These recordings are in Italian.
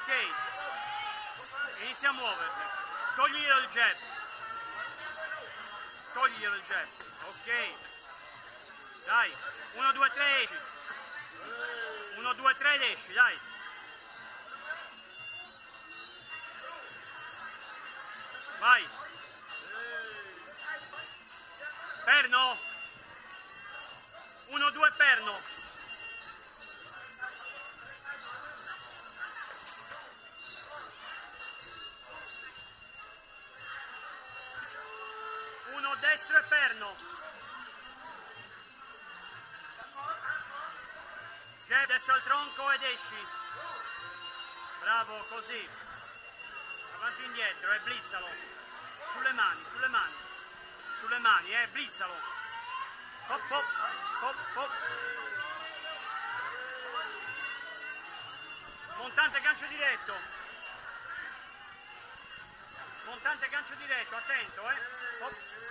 ok. Inizia a muoverti. Togliglielo il jab. Togliglielo il jab. Ok. Dai. 1, 2, 3, esci. 1, 2, 3 ed esci, dai. Vai. Perno. 1, 2, perno. Uno destro e perno. Jab adesso al tronco ed esci. Bravo, così. Avanti e indietro, blizzalo. Sulle mani, sulle mani. Sulle mani, blizzalo. Hop, hop, hop, hop. Montante gancio diretto. Montante gancio diretto, attento, Hop.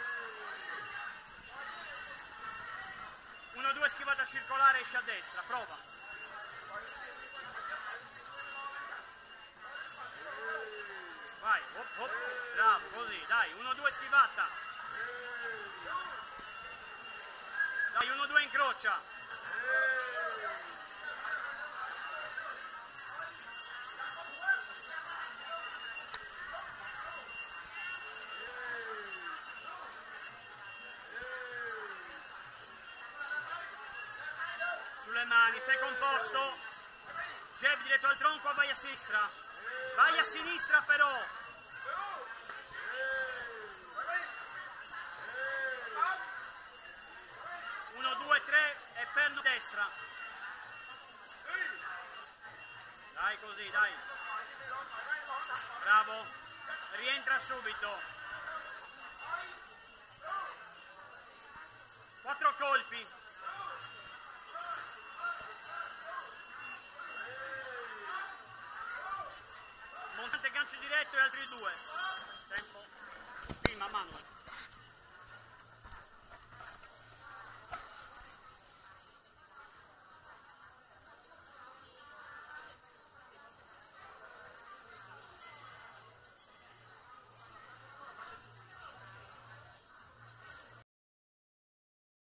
1, 2, schivata circolare, esci a destra, prova. Vai, hop, hop, bravo, così, dai, 1, 2, schivata. Dai, 1, 2, incrocia. Sulle mani, stai composto. Jab diretto al tronco, vai a sinistra. Vai a sinistra però. Uno, due, tre e perno destra. Dai così, dai. Bravo. Rientra subito. 4 colpi. Montante gancio diretto e altri 2.